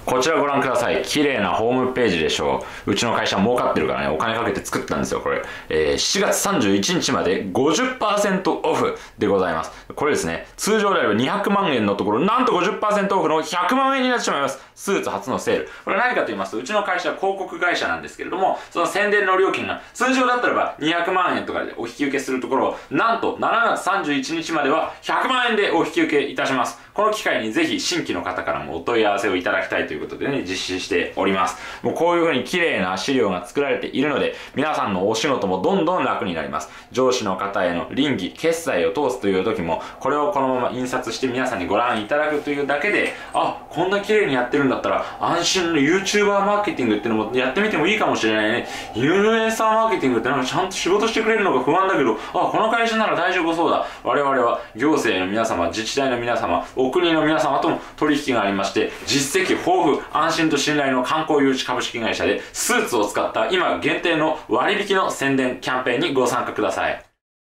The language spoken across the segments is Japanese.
こちらご覧ください。綺麗なホームページでしょう。うちの会社儲かってるからね、お金かけて作ったんですよ、これ。7月31日まで 50% オフでございます。これですね、通常であれば200万円のところ、なんと 50% オフの100万円になってしまいます。スーツ初のセール。これ何かと言いますと、うちの会社は広告会社なんですけれども、その宣伝の料金が通常だったらば200万円とかでお引き受けするところを、なんと7月31日までは100万円でお引き受けいたします。この機会にぜひ新規の方からもお問い合わせをいただきたいということでね、実施しております。もうこういう風に綺麗な資料が作られているので、皆さんのお仕事もどんどん楽になります。上司の方への倫理、決済を通すという時も、これをこのまま印刷して皆さんにご覧いただくというだけで、あ、こんな綺麗にやってるんだったら、安心の YouTuber マーケティングっていうのもやってみてもいいかもしれないね。インフルエンサーマーケティングってなんかちゃんと仕事してくれるのが不安だけど、あ、この会社なら大丈夫そうだ。我々は行政の皆様、自治体の皆様、お国の皆様とも取引がありまして、実績豊富、安心と信頼の観光誘致株式会社でスーツを使った今限定の割引の宣伝キャンペーンにご参加ください。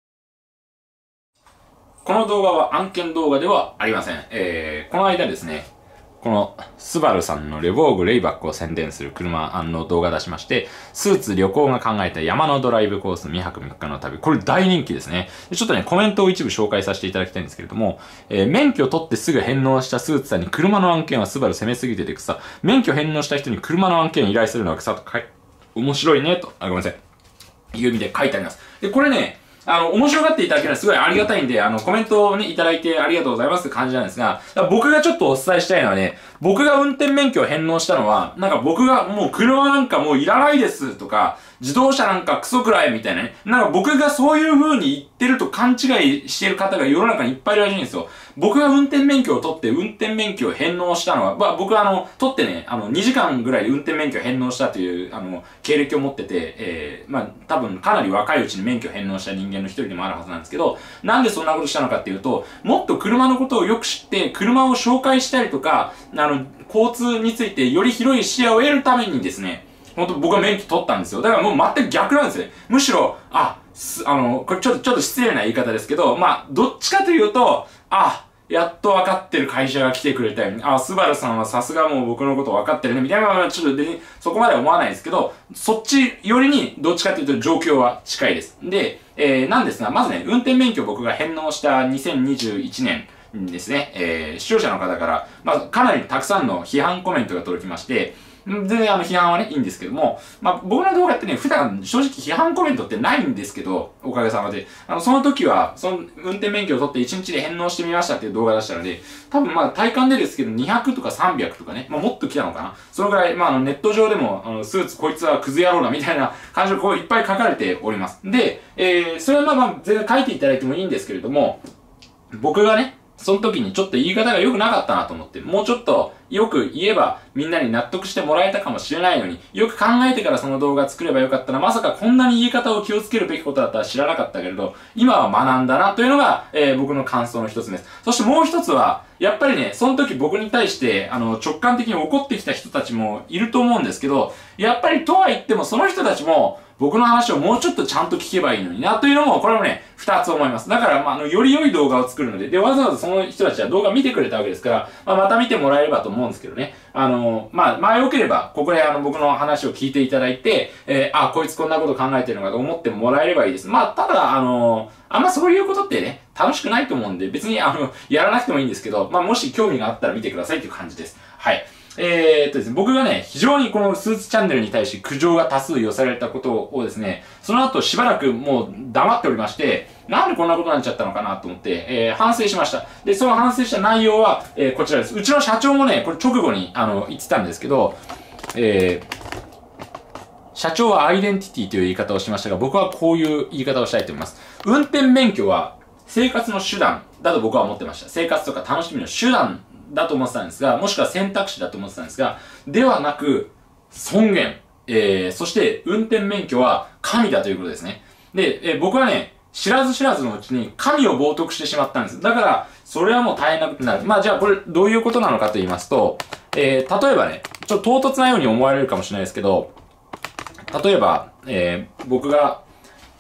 この動画は案件動画ではありません。この間ですね、このスバルさんのレボーグレイバックを宣伝する車の動画出しまして、スーツ旅行が考えた山のドライブコース2泊3日の旅。これ大人気ですね。ちょっとね、コメントを一部紹介させていただきたいんですけれども、免許取ってすぐ返納したスーツさんに車の案件はスバル攻めすぎてて草。免許返納した人に車の案件依頼するのは草と面白いねと、ごめんなさい。いう意味で書いてあります。で、これね、面白がっていただけるのはすごいありがたいんで、コメントをね、いただいてありがとうございますって感じなんですが、僕がちょっとお伝えしたいのはね、僕が運転免許を返納したのは、なんか僕がもう車なんかもういらないですとか、自動車なんかクソくらいみたいなね、なんか僕がそういう風に言ってると勘違いしている方が世の中にいっぱいいるらしいんですよ。僕が運転免許を取って運転免許を返納したのは、僕は取ってね、2時間ぐらいで運転免許を返納したという、経歴を持ってて、多分かなり若いうちに免許を返納した人間の一人でもあるはずなんですけど、なんでそんなことしたのかっていうと、もっと車のことをよく知って、車を紹介したりとか、交通についてより広い視野を得るためにですね、本当僕は免許取ったんですよ。だからもう全く逆なんですね。むしろ、これちょっと失礼な言い方ですけど、どっちかというと、やっと分かってる会社が来てくれたように、スバルさんはさすがもう僕のこと分かってるね、みたいな、ちょっとそこまでは思わないですけど、そっちよりにどっちかというと状況は近いです。で、なんですが、まずね、運転免許を僕が返納した2021年、ですね、視聴者の方から、かなりたくさんの批判コメントが届きまして、全然批判はね、いいんですけども、僕の動画ってね、普段正直批判コメントってないんですけど、おかげさまで。その時は、その運転免許を取って1日で返納してみましたっていう動画出したので、多分体感でですけど、200とか300とかね、もっと来たのかな。そのぐらい、ネット上でも、スーツこいつはクズ野郎だみたいな感じでこういっぱい書かれております。で、それは全然書いていただいてもいいんですけれども、僕がね、その時にちょっと言い方が良くなかったなと思って、もうちょっとよく言えばみんなに納得してもらえたかもしれないのに、よく考えてからその動画作ればよかったら、まさかこんなに言い方を気をつけるべきことだったら知らなかったけれど、今は学んだなというのが、僕の感想の一つです。そしてもう一つは、やっぱりね、その時僕に対して、直感的に怒ってきた人たちもいると思うんですけど、やっぱりとは言ってもその人たちも、僕の話をもうちょっとちゃんと聞けばいいのになというのも、これもね、二つ思います。だから、より良い動画を作るので、わざわざその人たちは動画見てくれたわけですから、また見てもらえればと思うんですけどね。良ければ、ここで僕の話を聞いていただいて、こいつこんなこと考えてるのかと思ってもらえればいいです。ただ、あんまそういうことってね、楽しくないと思うんで、別にやらなくてもいいんですけど、もし興味があったら見てくださいという感じです。はい。ですね、僕がね、非常にこのスーツチャンネルに対して苦情が多数寄せられたことをですね、その後しばらくもう黙っておりまして、なんでこんなことになっちゃったのかなと思って、反省しました。で、その反省した内容は、こちらです。うちの社長もね、これ直後に、言ってたんですけど、社長はアイデンティティという言い方をしましたが、僕はこういう言い方をしたいと思います。運転免許は生活の手段だと僕は思ってました。生活とか楽しみの手段だと思ってたんですが、もしくは選択肢だと思ってたんですが、ではなく、尊厳。そして運転免許は神だということですね。で、僕はね、知らず知らずのうちに神を冒涜してしまったんです。だから、それはもう大変なことになる。じゃあこれどういうことなのかと言いますと、例えばね、ちょっと唐突なように思われるかもしれないですけど、例えば、僕が、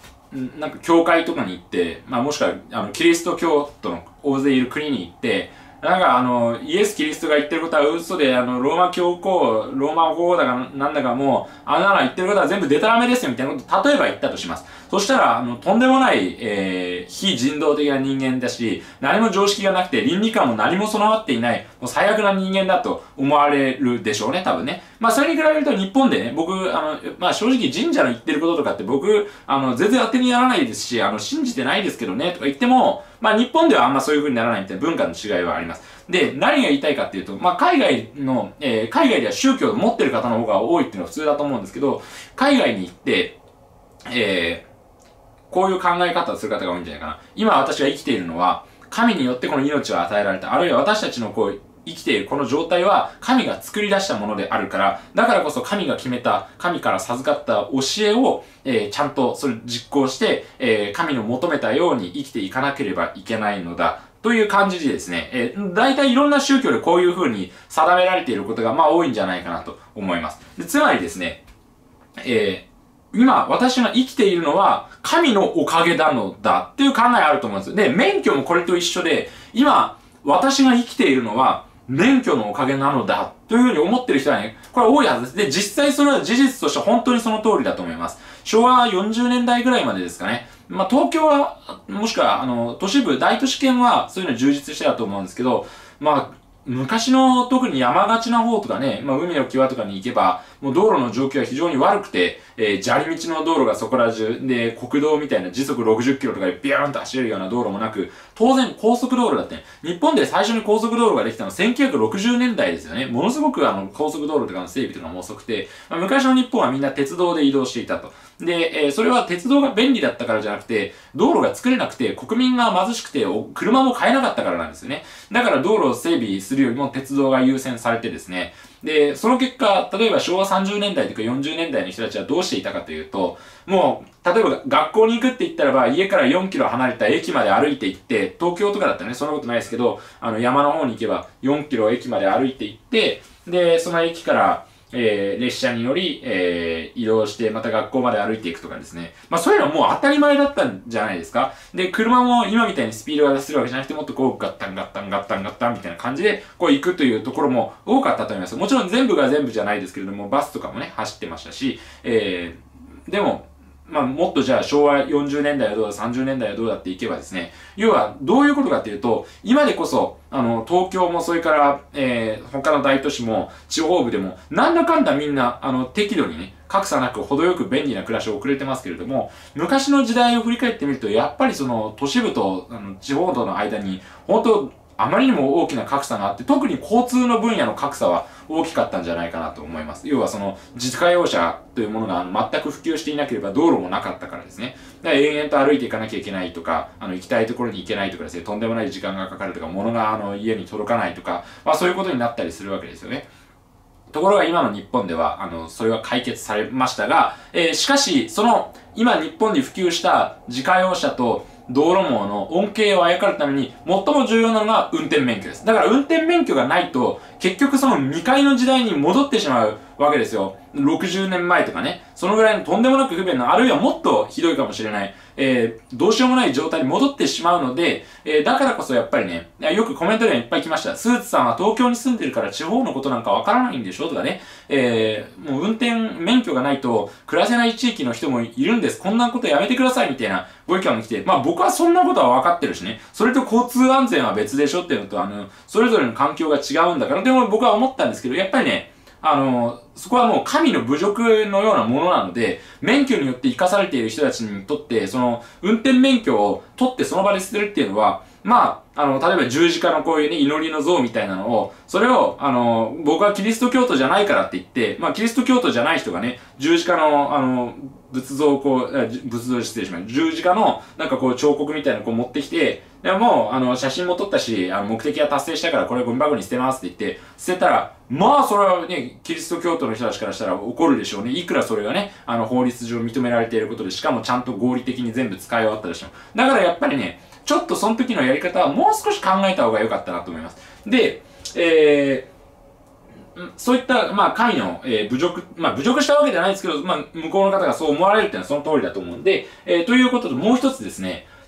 なんか教会とかに行って、もしくは、キリスト教徒の大勢いる国に行って、 なんかイエス・キリストが言ってることは嘘で、ローマ教皇、ローマ法王だかなんだかもう、あんなの言ってることは全部デタラメですよみたいなことを例えば言ったとします。そしたら、とんでもない、非人道的な人間だし、何も常識がなくて、倫理観も何も備わっていない、もう最悪な人間だと思われるでしょうね、多分ね。まあ、それに比べると日本でね、僕、まあ、正直神社の言ってることとかって僕、全然当てにならないですし、信じてないですけどね、とか言っても、まあ、日本ではあんまそういう風にならないみたいな文化の違いはあります。で、何が言いたいかっていうと、まあ、海外では宗教を持ってる方の方が多いっていうのは普通だと思うんですけど、海外に行って、こういう考え方をする方が多いんじゃないかな。今私が生きているのは、神によってこの命を与えられた。あるいは私たちのこう、生きているこの状態は神が作り出したものであるから、だからこそ神が決めた、神から授かった教えを、ちゃんとそれ実行して、神の求めたように生きていかなければいけないのだ。という感じでですね、大体いろんな宗教でこういう風に定められていることがまあ多いんじゃないかなと思います。でつまりですね、今、私が生きているのは、神のおかげなのだっていう考えあると思うんです。で、免許もこれと一緒で、今、私が生きているのは、免許のおかげなのだというふうに思ってる人はね、これは多いはずです。で、実際それは事実として本当にその通りだと思います。昭和40年代ぐらいまでですかね。まあ、東京は、もしくは、都市部、大都市圏はそういうの充実してたと思うんですけど、まあ、昔の特に山がちな方とかね、まあ海の際とかに行けば、もう道路の状況は非常に悪くて、砂利道の道路がそこら中で、国道みたいな時速60キロとかでビューンと走れるような道路もなく、当然高速道路だって、日本で最初に高速道路ができたのは1960年代ですよね。ものすごく高速道路とかの整備とかも遅くて、まあ、昔の日本はみんな鉄道で移動していたと。で、それは鉄道が便利だったからじゃなくて、道路が作れなくて、国民が貧しくて、車も買えなかったからなんですよね。だから道路を整備するよりも鉄道が優先されてですね。で、その結果、例えば昭和30年代とか40年代の人たちはどうしていたかというと、もう、例えば学校に行くって言ったらば、家から4キロ離れた駅まで歩いて行って、東京とかだったらね、そんなことないですけど、山の方に行けば4キロ駅まで歩いて行って、で、その駅から、列車に乗り、移動して、また学校まで歩いていくとかですね。まあそういうのはもう当たり前だったんじゃないですか。で、車も今みたいにスピードが出せるわけじゃなくて、もっとこう、ガッタンガッタンガッタンガッタンみたいな感じで、こう行くというところも多かったと思います。もちろん全部が全部じゃないですけれども、バスとかもね、走ってましたし、でも、まあ、もっとじゃあ昭和40年代はどうだ、30年代はどうだっていけばですね、要はどういうことかっていうと、今でこそ、東京もそれから、他の大都市も地方部でも、なんだかんだみんな、適度にね、格差なく程よく便利な暮らしを送れてますけれども、昔の時代を振り返ってみると、やっぱりその都市部と地方との間に、本当あまりにも大きな格差があって、特に交通の分野の格差は大きかったんじゃないかなと思います。要はその、自家用車というものが全く普及していなければ道路もなかったからですね。だから延々と歩いていかなきゃいけないとか、行きたいところに行けないとかですね、とんでもない時間がかかるとか、物が家に届かないとか、まあそういうことになったりするわけですよね。ところが今の日本では、それは解決されましたが、しかし、今日本に普及した自家用車と、道路網の恩恵をあやかるために最も重要なのが運転免許です。だから運転免許がないと結局その未開の時代に戻ってしまうわけですよ。60年前とかね。そのぐらいのとんでもなく不便な、あるいはもっとひどいかもしれない、どうしようもない状態に戻ってしまうので、だからこそやっぱりね、よくコメントでいっぱい来ました。スーツさんは東京に住んでるから地方のことなんかわからないんでしょとかね。もう運転免許がないと暮らせない地域の人もいるんです。こんなことやめてくださいみたいなご意見も来て、まあ僕はそんなことは分かってるしね。それと交通安全は別でしょっていうのと、それぞれの環境が違うんだから、でも僕は思ったんですけど、やっぱりね、そこはもう神の侮辱のようなものなので、免許によって生かされている人たちにとって、運転免許を取ってその場で捨てるっていうのは、まあ、例えば十字架のこういうね、祈りの像みたいなのを、それを、僕はキリスト教徒じゃないからって言って、まあ、キリスト教徒じゃない人がね、十字架の、仏像をこう、仏像失礼しました。十字架の、なんかこう、彫刻みたいなのをこう持ってきて、でもう、写真も撮ったし、目的は達成したからこれゴミ箱に捨てますって言って、捨てたら、まあ、それはね、キリスト教徒の人たちからしたら怒るでしょうね。いくらそれがね、法律上認められていることで、しかもちゃんと合理的に全部使い終わったでしょう。だからやっぱりね、ちょっとその時のやり方はもう少し考えた方が良かったなと思います。で、そういった、まあ、神の、侮辱、まあ、侮辱したわけじゃないですけど、まあ、向こうの方がそう思われるっていうのはその通りだと思うんで、ということともう一つですね、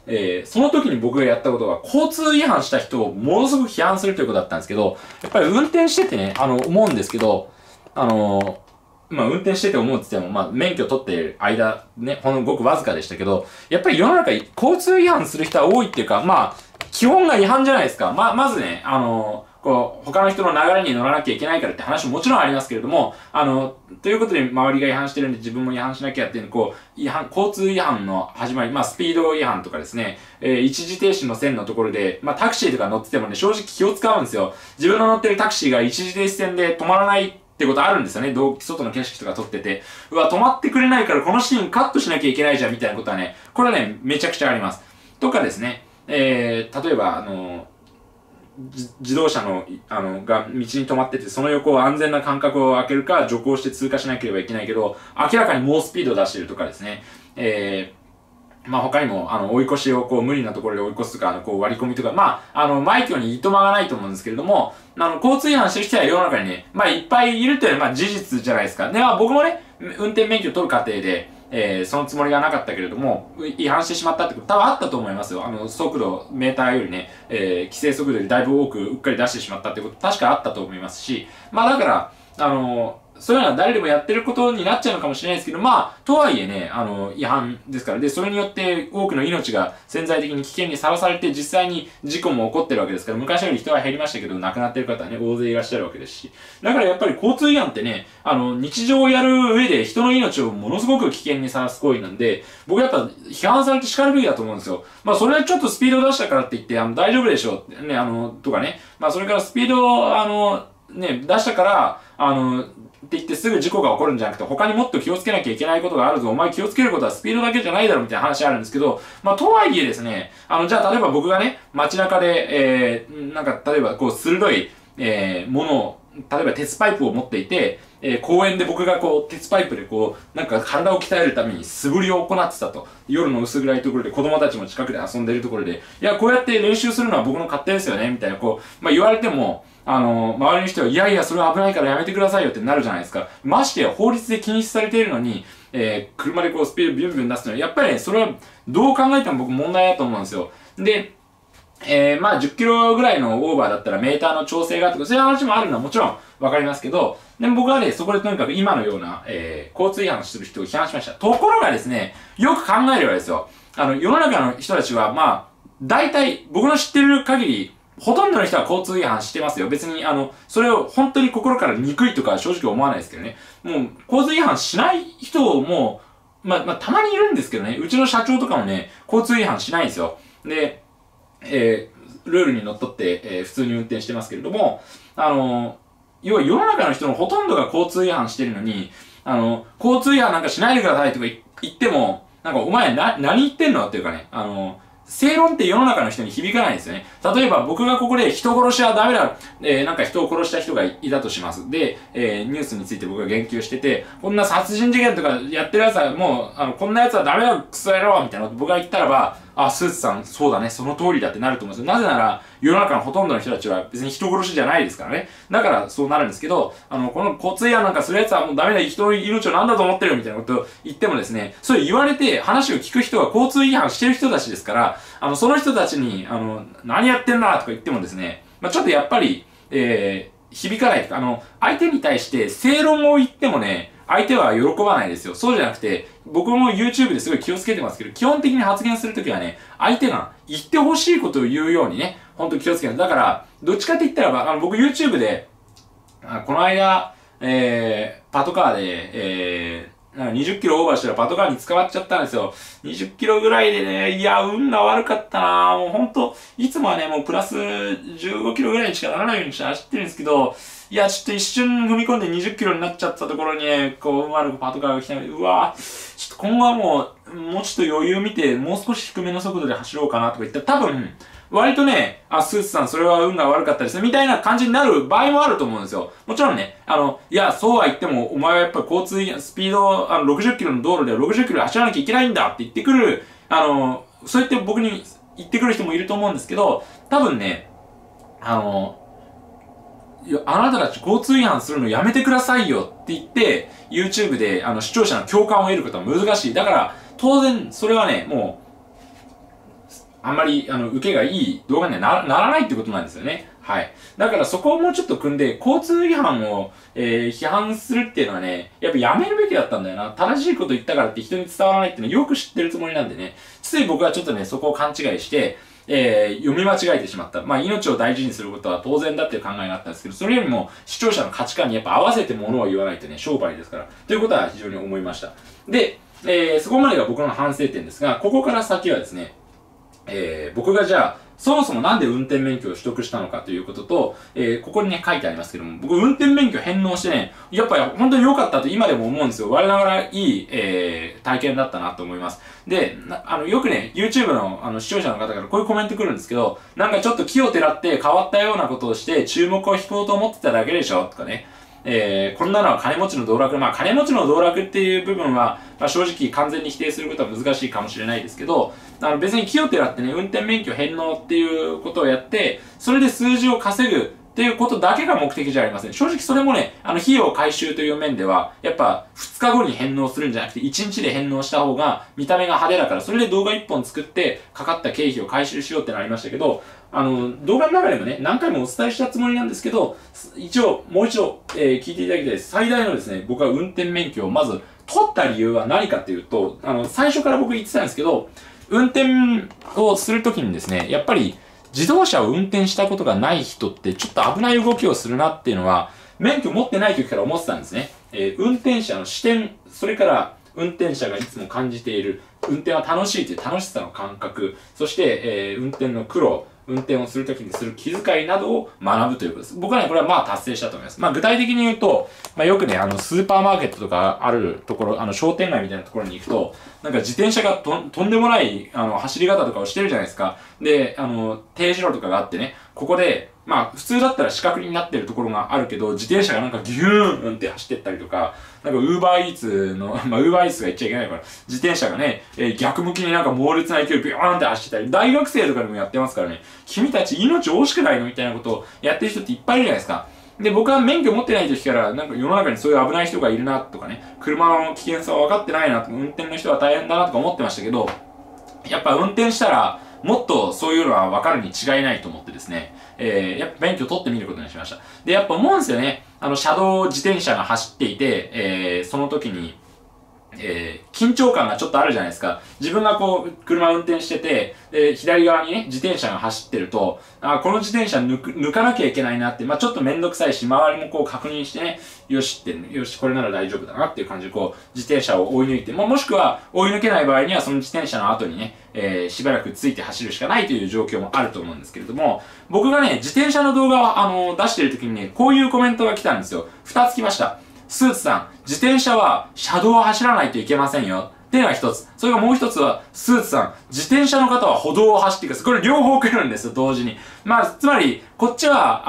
その時に僕がやったことが、交通違反した人をものすごく批判するということだったんですけど、やっぱり運転しててね、思うんですけど、運転してて思うって言っても、免許取ってる間、ね、ほんのごくわずかでしたけど、やっぱり世の中交通違反する人は多いっていうか、基本が違反じゃないですか。まずね、他の人の流れに乗らなきゃいけないからって話ももちろんありますけれども、ということで周りが違反してるんで自分も違反しなきゃっていう交通違反の始まり、スピード違反とかですね、一時停止の線のところで、タクシーとか乗っててもね、正直気を使うんですよ。自分の乗ってるタクシーが一時停止線で止まらないってことあるんですよね。外の景色とか撮ってて。止まってくれないからこのシーンカットしなきゃいけないじゃんみたいなことはね、これはね、めちゃくちゃあります。とかですね、例えば、自動車が道に止まってて、その横を安全な間隔を空けるか、徐行して通過しなければいけないけど、明らかに猛スピードを出してるとかですね。他にも、追い越しを無理なところで追い越すとか、割り込みとか、枚挙にいとまがないと思うんですけれども、交通違反してる人は世の中にね、いっぱいいるっていうのは、事実じゃないですか。で、僕もね、運転免許取る過程で、そのつもりがなかったけれども、違反してしまったってこと多分あったと思いますよ。速度、メーターよりね、規制速度よりだいぶ多くうっかり出してしまったってこと確かあったと思いますし、だから、そういうのは誰でもやってることになっちゃうのかもしれないですけど、とはいえね、違反ですから。で、それによって多くの命が潜在的に危険にさらされて、実際に事故も起こってるわけですから、昔より人は減りましたけど、亡くなってる方はね、大勢いらっしゃるわけですし。だからやっぱり交通違反ってね、日常をやる上で人の命をものすごく危険にさらす行為なんで、僕やっぱ批判されて叱るべきだと思うんですよ。それはちょっとスピード出したからって言って、大丈夫でしょうね、とかね。それからスピードを、出したから、って言ってすぐ事故が起こるんじゃなくて、他にもっと気をつけなきゃいけないことがあるぞ。お前気をつけることはスピードだけじゃないだろみたいな話あるんですけど、とはいえですね、じゃあ例えば僕がね、街中で、例えば鋭い、ものを、例えば鉄パイプを持っていて、公園で僕が鉄パイプで体を鍛えるために素振りを行ってたと。夜の薄暗いところで子供たちも近くで遊んでるところで、いや、こうやって練習するのは僕の勝手ですよね、みたいな言われても、周りの人は、いやいや、それは危ないからやめてくださいよってなるじゃないですか。ましてや、法律で禁止されているのに、車でスピードビュンビュン出すのは、やっぱりね、それはどう考えても僕問題だと思うんですよ。で、10キロぐらいのオーバーだったらメーターの調整がとか、そういう話もあるのはもちろんわかりますけど、でも僕はね、そこでとにかく今のような、交通違反をする人を批判しました。ところがですね、よく考えればですよ、世の中の人たちは、大体、僕の知ってる限り、ほとんどの人は交通違反してますよ。別に、それを本当に心から憎いとか正直思わないですけどね。もう、交通違反しない人も、たまにいるんですけどね。うちの社長とかもね、交通違反しないんですよ。で、ルールにのっとって、普通に運転してますけれども、要は世の中の人のほとんどが交通違反してるのに、交通違反なんかしないでくださいとか言っても、お前何言ってんのっていうかね、正論って世の中の人に響かないんですよね。例えば僕がここで人殺しはダメだ、人を殺した人がいたとします。で、ニュースについて僕が言及してて、こんな殺人事件とかやってる奴はもう、こんな奴はダメだ、クソ野郎みたいなこと僕が言ったらば、スーツさん、そうだね、その通りだってなると思うんですよ。なぜなら、世の中のほとんどの人たちは別に人殺しじゃないですからね。だからそうなるんですけど、この交通違反なんかする奴はもうダメだ、人の命を何だと思ってるみたいなことを言ってもですね、それ言われて話を聞く人は交通違反してる人たちですから、その人たちに、何やってんだとか言ってもですね、ちょっとやっぱり、響かないとか、相手に対して正論を言ってもね、相手は喜ばないですよ。そうじゃなくて、僕も YouTube ですごい気をつけてますけど、基本的に発言するときはね、相手が言ってほしいことを言うようにね、ほんと気をつけて。だから、どっちかって言ったらば、僕 YouTube で、この間、パトカーで、20キロオーバーしたらパトカーに捕まっちゃったんですよ。20キロぐらいでね、いや、運が悪かったなもうほんと、いつもはね、もうプラス15キロぐらいにしかならないようにして走ってるんですけど、いや、ちょっと一瞬踏み込んで20キロになっちゃったところにね、うまくパトカーが来たので、うわぁ、ちょっと今後はもうちょっと余裕見て、もう少し低めの速度で走ろうかなとか言ったら、多分、割とね、スーツさんそれは運が悪かったですね、みたいな感じになる場合もあると思うんですよ。もちろんね、いや、そうは言っても、お前はやっぱり交通、スピード、60キロの道路では60キロで走らなきゃいけないんだって言ってくる、そうやって僕に言ってくる人もいると思うんですけど、多分ね、いや、あなたたち交通違反するのやめてくださいよって言って、YouTube で視聴者の共感を得ることは難しい。だから、当然、それはね、もう、 あんまり、受けがいい動画にはならないってことなんですよね。はい。だからそこをもうちょっと組んで、交通違反を、批判するっていうのはね、やっぱやめるべきだったんだよな。正しいこと言ったからって人に伝わらないっていうのはよく知ってるつもりなんでね。つい僕はちょっとね、そこを勘違いして、読み間違えてしまった。まあ、命を大事にすることは当然だっていう考えがあったんですけど、それよりも視聴者の価値観にやっぱ合わせてものを言わないとね、商売ですから。ということは非常に思いました。で、そこまでが僕の反省点ですが、ここから先はですね、僕がじゃあ、そもそもなんで運転免許を取得したのかということと、ここにね、書いてありますけども、僕、運転免許返納してね、やっぱり本当に良かったと今でも思うんですよ。我ながらいい、体験だったなと思います。で、よくね、YouTube の視聴者の方からこういうコメント来るんですけど、なんかちょっと気をてらって変わったようなことをして注目を引こうと思ってただけでしょとかね。こんなのは金持ちの道楽。まあ、金持ちの道楽っていう部分は、まあ、正直完全に否定することは難しいかもしれないですけど、別に気をてらってね、運転免許返納っていうことをやって、それで数字を稼ぐっていうことだけが目的じゃありません。正直それもね、費用回収という面では、やっぱ2日後に返納するんじゃなくて1日で返納した方が見た目が派手だから、それで動画1本作ってかかった経費を回収しようってなりましたけど、動画の中でもね、何回もお伝えしたつもりなんですけど、もう一度、聞いていただきたいです。最大のですね、僕は運転免許をまず取った理由は何かっていうと、最初から僕言ってたんですけど、運転をするときにですね、やっぱり自動車を運転したことがない人ってちょっと危ない動きをするなっていうのは、免許持ってない時から思ってたんですね。運転者の視点、それから運転者がいつも感じている、運転は楽しいという楽しさの感覚、そして、運転の苦労、運転をするときにする気遣いなどを学ぶということです。僕はね、これはまあ達成したと思います。まあ具体的に言うと、まあよくね、スーパーマーケットとかあるところ、商店街みたいなところに行くと、なんか自転車がとんでもない、走り方とかをしてるじゃないですか。で、停止路とかがあってね、ここで、まあ普通だったら四角になってるところがあるけど、自転車がなんかギューンって走ってったりとか、なんかウーバーイーツの、まあウーバーイーツが言っちゃいけないから、自転車がね、逆向きになんか猛烈な勢いビヨーンって走ってたり、大学生とかでもやってますからね、君たち命惜しくないのみたいなことをやってる人っていっぱいいるじゃないですか。で、僕は免許持ってない時から、なんか世の中にそういう危ない人がいるなとかね、車の危険さは分かってないなとか、運転の人は大変だなとか思ってましたけど、やっぱ運転したら、もっとそういうのは分かるに違いないと思ってですね、やっぱ免許取ってみることにしました。で、やっぱ思うんですよね。車道自転車が走っていて、その時に、緊張感がちょっとあるじゃないですか。自分がこう、車運転してて、左側にね、自転車が走ってると、この自転車抜かなきゃいけないなって、まあちょっとめんどくさいし、周りもこう確認してね、よし、これなら大丈夫だなっていう感じで、こう、自転車を追い抜いて、もしくは追い抜けない場合には、その自転車の後にね、しばらくついて走るしかないという状況もあると思うんですけれども、僕がね、自転車の動画を出してる時にね、こういうコメントが来たんですよ。2つ来ました。スーツさん、自転車は車道を走らないといけませんよ。っていうのが一つ。それがもう一つは、スーツさん、自転車の方は歩道を走ってください。これ両方来るんですよ、同時に。まあ、つまり、こっちは、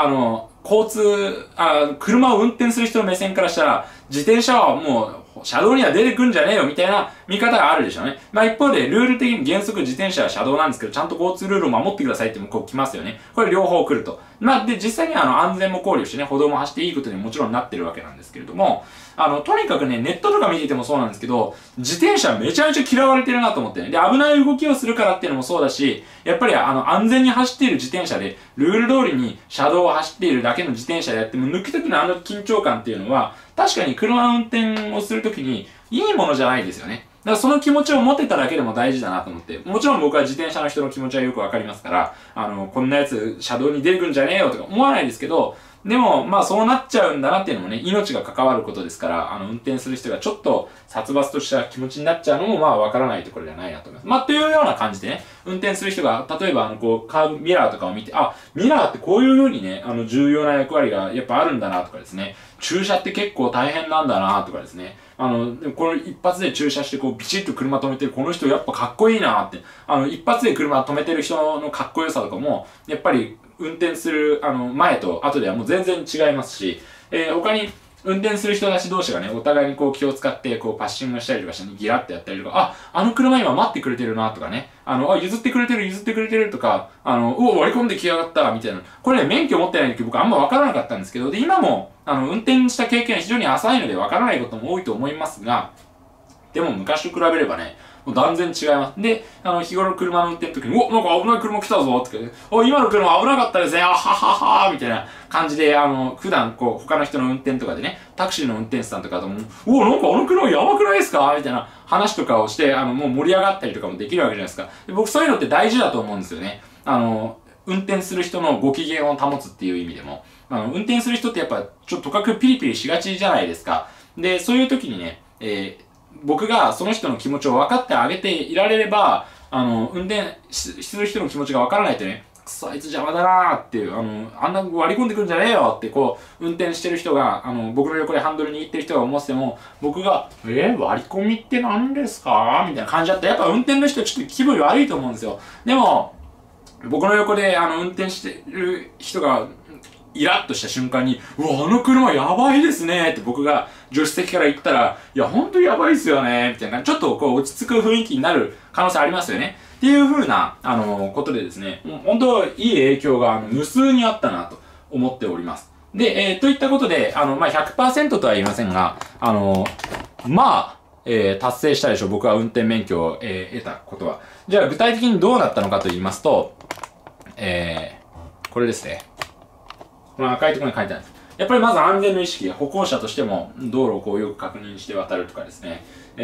車を運転する人の目線からしたら、自転車はもう、車道には出てくんじゃねえよ、みたいな見方があるでしょうね。まあ一方で、ルール的に原則自転車は車道なんですけど、ちゃんと交通ルールを守ってくださいってもこう来ますよね。これ両方来ると。まあで、実際に安全も考慮してね、歩道も走っていいことにもちろんなってるわけなんですけれども、とにかくね、ネットとか見ててもそうなんですけど、自転車めちゃめちゃ嫌われてるなと思ってね。で、危ない動きをするからっていうのもそうだし、やっぱり安全に走っている自転車で、ルール通りに車道を走っているだけの自転車でやっても、抜く時の緊張感っていうのは、確かに車の運転をするときに、いいものじゃないですよね。だからその気持ちを持ってただけでも大事だなと思って。もちろん僕は自転車の人の気持ちはよくわかりますから、こんなやつ車道に出てくんじゃねえよとか思わないですけど、でも、まあそうなっちゃうんだなっていうのもね、命が関わることですから、運転する人がちょっと殺伐とした気持ちになっちゃうのも、まあわからないところじゃないなと思います。まあというような感じでね、運転する人が、例えばカーブミラーとかを見て、ミラーってこういう風にね、重要な役割がやっぱあるんだなとかですね、駐車って結構大変なんだなとかですね、でもこの一発で駐車してビチッと車止めてるこの人やっぱかっこいいなって、一発で車止めてる人のかっこよさとかも、やっぱり運転する、前と後ではもう全然違いますし、他に、運転する人たち同士がね、お互いに気を使って、パッシングしたりとかして、ギラってやったりとか、あの車今待ってくれてるなとかね、譲ってくれてるとか、割り込んできやがったみたいな。これね、免許持ってない時僕あんま分からなかったんですけど、で、今も、運転した経験は非常に浅いので分からないことも多いと思いますが、でも昔と比べればね、 もう断然違います。で、日頃車の運転の時に、お、なんか危ない車来たぞって言って、お、今の車危なかったですね、あはははみたいな感じで、普段こう、他の人の運転とかでね、タクシーの運転手さんとかとも、お、なんかあの車やばくないですかみたいな話とかをして、もう盛り上がったりとかもできるわけじゃないですか。で僕そういうのって大事だと思うんですよね。運転する人のご機嫌を保つっていう意味でも。運転する人ってやっぱ、とかくピリピリしがちじゃないですか。で、そういう時にね、僕がその人の気持ちを分かってあげていられれば、運転する人の気持ちが分からないとね、くそ、あいつ邪魔だなーっていう、あんな割り込んでくんじゃねえよって、こう、運転してる人が、僕の横でハンドル握ってる人が思ってても、僕が、割り込みって何ですかみたいな感じだったら、やっぱ運転の人ちょっと気分悪いと思うんですよ。でも、僕の横で、運転してる人が、イラッとした瞬間に、うわ、あの車やばいですねって僕が助手席から言ったら、いや、ほんとやばいっすよねみたいな、ちょっとこう落ち着く雰囲気になる可能性ありますよね。っていう風な、ことでですね、本当いい影響が無数にあったなと思っております。で、といったことで、100% とは言いませんが、達成したでしょう。僕は運転免許を、得たことは。じゃあ、具体的にどうなったのかと言いますと、これですね。この赤いところに書いてあるんです。やっぱりまず安全の意識、歩行者としても道路をこうよく確認して渡るとかですね。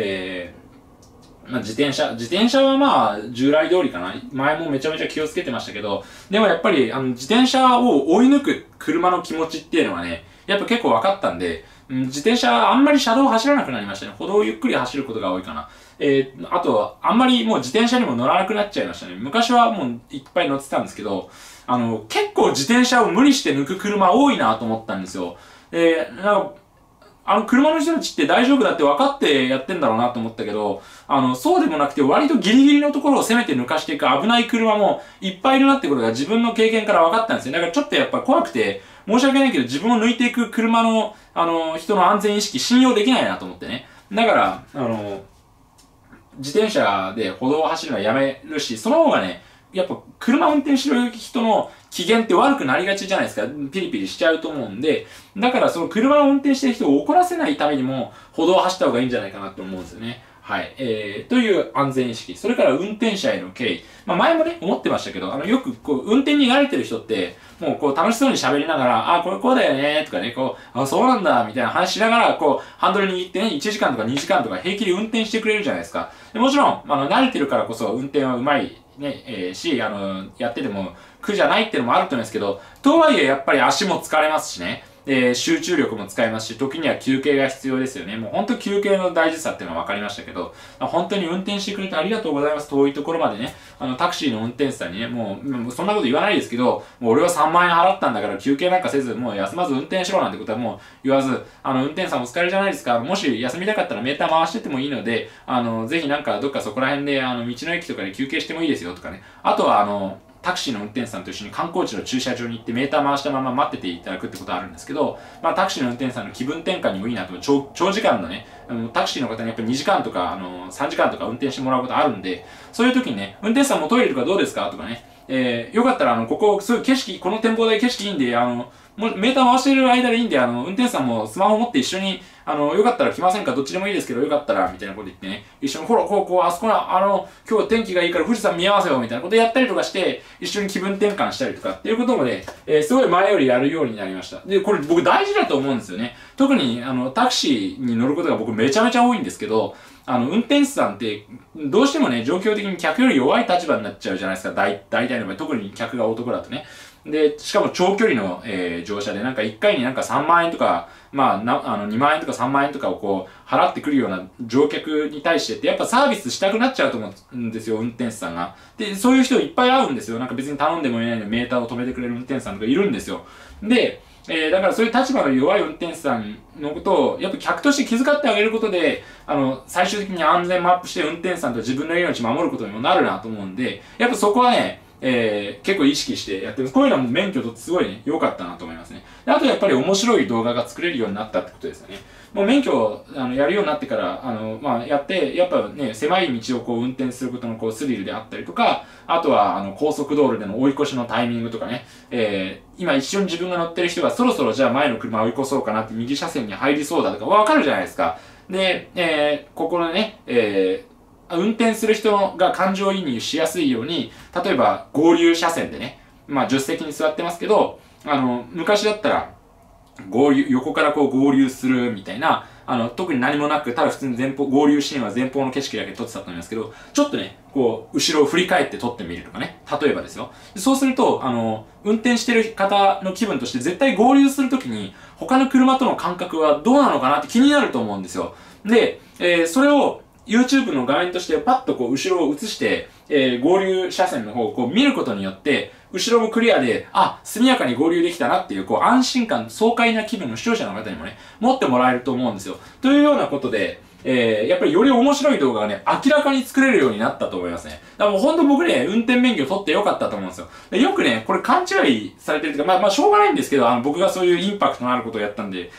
自転車は従来通りかな。前もめちゃめちゃ気をつけてましたけど、でもやっぱり自転車を追い抜く車の気持ちっていうのはね、やっぱ結構分かったんで、自転車あんまり車道を走らなくなりましたね。歩道をゆっくり走ることが多いかな。あと、あんまりもう自転車にも乗らなくなっちゃいましたね。昔はもういっぱい乗ってたんですけど、結構自転車を無理して抜く車多いなと思ったんですよ。車の人たちって大丈夫だって分かってやってんだろうなと思ったけど、そうでもなくて割とギリギリのところを攻めて抜かしていく危ない車もいっぱいいるなってことが自分の経験から分かったんですよ。だからちょっとやっぱ怖くて、申し訳ないけど自分を抜いていく車の、人の安全意識信用できないなと思ってね。だから、自転車で歩道を走るのはやめるし、その方がね、やっぱ車運転してる人の機嫌って悪くなりがちじゃないですか。ピリピリしちゃうと思うんで、だからその車を運転してる人を怒らせないためにも歩道を走った方がいいんじゃないかなと思うんですよね。はい。という安全意識。それから運転者への敬意。前もね、思ってましたけど、よくこう、運転に慣れてる人って、もうこう、楽しそうに喋りながら、これこうだよね、とかね、こう、そうなんだ、みたいな話しながら、こう、ハンドル握ってね、1時間とか2時間とか平気で運転してくれるじゃないですか。でもちろん、慣れてるからこそ運転はうまい、ね、やってても苦じゃないっていうのもあると思うんですけど、とはいえやっぱり足も疲れますしね。集中力も使いますし、時には休憩が必要ですよね。もう本当休憩の大事さっていうのは分かりましたけど、本当に運転してくれてありがとうございます。遠いところまでね、タクシーの運転手さんにね、もうそんなこと言わないですけど、もう俺は3万円払ったんだから休憩なんかせず、もう休まず運転しろなんてことはもう言わず、運転手さんお疲れじゃないですか。もし休みたかったらメーター回してってもいいので、ぜひなんかどっかそこら辺で、道の駅とかで休憩してもいいですよとかね。あとはタクシーの運転手さんと一緒に観光地の駐車場に行ってメーター回したまま待ってていただくってことはあるんですけど、タクシーの運転手さんの気分転換にもいいなと、長時間のね、タクシーの方にやっぱ2時間とか、3時間とか運転してもらうことあるんで、そういう時にね、運転手さんもトイレとかどうですかとかね、よかったらここ、すごい景色、この展望台景色いいんで、もうメーター回してる間でいいんで、運転手さんもスマホ持って一緒に、よかったら来ませんかどっちでもいいですけど、よかったら、みたいなこと言ってね、一緒に、ほら、あそこの、今日天気がいいから富士山見合わせよ、みたいなことやったりとかして、一緒に気分転換したりとかっていうこともね、すごい前よりやるようになりました。で、これ僕大事だと思うんですよね。特に、タクシーに乗ることが僕めちゃめちゃ多いんですけど、運転手さんって、どうしてもね、状況的に客より弱い立場になっちゃうじゃないですか。大体の場合、特に客が男だとね。で、しかも長距離の、乗車で、なんか1回になんか3万円とか、2万円とか3万円とかをこう、払ってくるような乗客に対してって、やっぱサービスしたくなっちゃうと思うんですよ、運転手さんが。で、そういう人いっぱい会うんですよ。なんか別に頼んでもいないのにメーターを止めてくれる運転手さんとかいるんですよ。で、だからそういう立場の弱い運転手さんのことを、やっぱ客として気遣ってあげることで、最終的に安全もアップして運転手さんと自分の命守ることにもなるなと思うんで、やっぱそこはね、結構意識してやってる。こういうのも免許とってすごいね、良かったなと思いますね。であとやっぱり面白い動画が作れるようになったってことですよね。もう免許をやるようになってから、やって、やっぱね、狭い道をこう運転することのこうスリルであったりとか、あとは高速道路での追い越しのタイミングとかね、今一緒に自分が乗ってる人がそろそろじゃあ前の車を追い越そうかなって右車線に入りそうだとかわかるじゃないですか。で、ここのね、 運転する人が感情移入しやすいように、例えば合流車線でね、まあ助手席に座ってますけど、昔だったら、横からこう合流するみたいな、特に何もなく、ただ普通に合流シーンは前方の景色だけ撮ってたと思いますけど、ちょっとね、こう、後ろを振り返って撮ってみるとかね。例えばですよ。そうすると、運転してる方の気分として絶対合流するときに、他の車との感覚はどうなのかなって気になると思うんですよ。で、それを YouTube の画面としてパッとこう、後ろを映して、合流車線の方をこう見ることによって、後ろもクリアで、速やかに合流できたなっていう、こう、安心感、爽快な気分の視聴者の方にもね、持ってもらえると思うんですよ。というようなことで、やっぱりより面白い動画がね、明らかに作れるようになったと思いますね。だからもうほんと僕ね、運転免許取ってよかったと思うんですよ。でよくね、これ勘違いされてるというか、まあしょうがないんですけど、僕がそういうインパクトのあることをやったんで、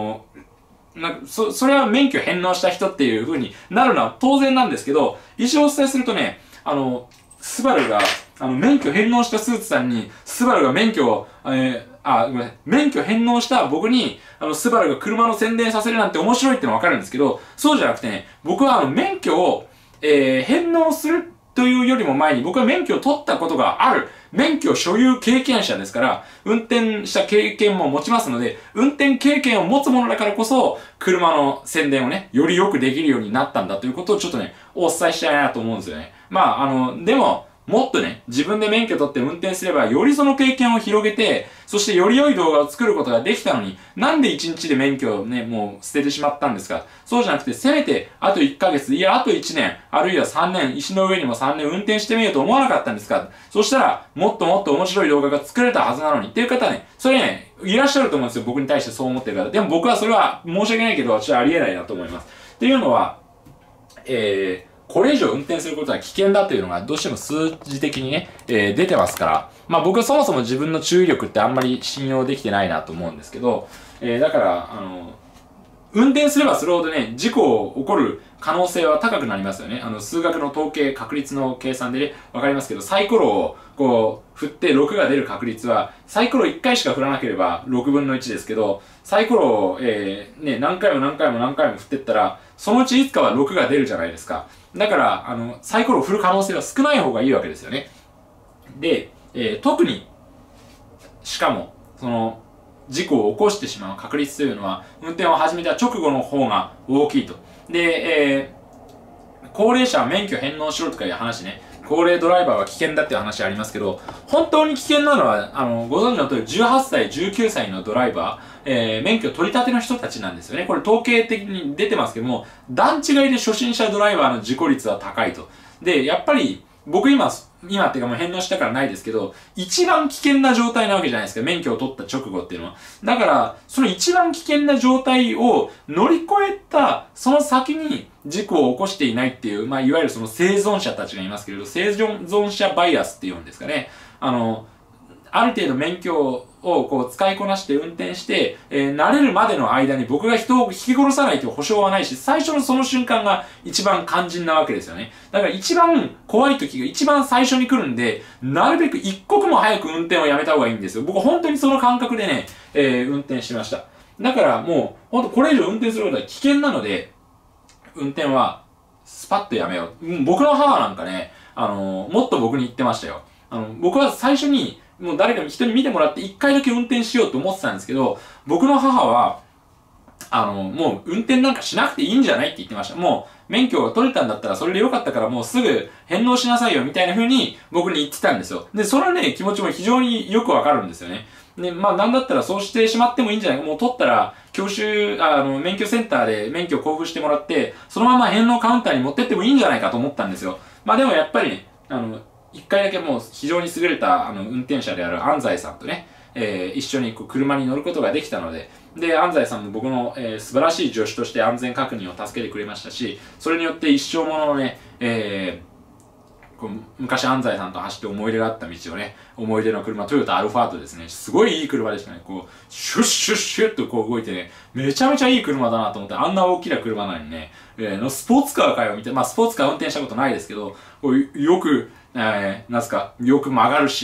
それは免許返納した人っていう風になるのは当然なんですけど、一応お伝えするとね、スバルが、免許返納したスーツさんに、スバルが免許を、ごめんなさい。免許返納した僕に、スバルが車の宣伝させるなんて面白いってのはわかるんですけど、そうじゃなくてね、僕は免許を、返納するというよりも前に、僕は免許を取ったことがある、免許所有経験者ですから、運転した経験も持ちますので、運転経験を持つものだからこそ、車の宣伝をね、よりよくできるようになったんだということをちょっとね、お伝えしたいなと思うんですよね。まあ、でも、もっとね、自分で免許取って運転すれば、よりその経験を広げて、そしてより良い動画を作ることができたのに、なんで1日で免許をね、もう捨ててしまったんですか？そうじゃなくて、せめて、あと1ヶ月、いや、あと1年、あるいは3年、石の上にも3年運転してみようと思わなかったんですか？そしたら、もっともっと面白い動画が作れたはずなのに、っていう方ね、それね、いらっしゃると思うんですよ。僕に対してそう思ってる方。でも僕はそれは申し訳ないけど、ちょっとありえないなと思います。っていうのは、これ以上運転することは危険だというのがどうしても数字的にね、出てますから、まあ僕はそもそも自分の注意力ってあんまり信用できてないなと思うんですけど、だから、運転すればするほどね、事故起こる可能性は高くなりますよね。数学の統計、確率の計算でね、わかりますけど、サイコロをこう、振って6が出る確率は、サイコロ1回しか振らなければ6分の1ですけど、サイコロを、何回も何回も何回も振ってったら、そのうちいつかは6が出るじゃないですか。だから、サイコロを振る可能性は少ない方がいいわけですよね。で、特に、しかも、事故を起こしてしまう確率というのは、運転を始めた直後の方が大きいと。で、高齢者は免許返納しろとかいう話ね、高齢ドライバーは危険だっていう話ありますけど、本当に危険なのは、ご存知の通り18歳、19歳のドライバー、免許取り立ての人たちなんですよね。これ統計的に出てますけども、段違いで初心者ドライバーの事故率は高いと。で、やっぱり、僕今っていうかもう返納したからないですけど、一番危険な状態なわけじゃないですか。免許を取った直後っていうのは。だから、その一番危険な状態を乗り越えた、その先に事故を起こしていないっていう、まあ、いわゆるその生存者たちがいますけれど、生存者バイアスっていうんですかね。ある程度免許をこう使いこなして運転して、慣れるまでの間に僕が人を引き殺さないという保証はないし、最初のその瞬間が一番肝心なわけですよね。だから一番怖い時が一番最初に来るんで、なるべく一刻も早く運転をやめた方がいいんですよ。僕本当にその感覚でね、運転してました。だからもう、本当これ以上運転することは危険なので、運転はスパッとやめよう。僕の母なんかね、もっと僕に言ってましたよ。僕は最初に、もう誰かに人に見てもらって一回だけ運転しようと思ってたんですけど、僕の母は、もう運転なんかしなくていいんじゃないって言ってました。もう免許が取れたんだったらそれでよかったからもうすぐ返納しなさいよみたいな風に僕に言ってたんですよ。で、そのね、気持ちも非常によくわかるんですよね。で、まあなんだったらそうしてしまってもいいんじゃないか。もう取ったら、免許センターで免許を交付してもらって、そのまま返納カウンターに持ってってもいいんじゃないかと思ったんですよ。まあでもやっぱりね、一回だけもう非常に優れた運転者である安西さんとね、一緒にこう車に乗ることができたので、で、安西さんも僕の、素晴らしい助手として安全確認を助けてくれましたし、それによって一生もののね、こう昔安西さんと走って思い出があった道をね、思い出の車、トヨタアルファードですね、すごいいい車でしたね。こう、シュッシュッシュッとこう動いてね、めちゃめちゃいい車だなと思って、あんな大きな車なのにね、スポーツカーかよ、みたいな、まあスポーツカー運転したことないですけど、こうよく、なんすか、よく曲がるし、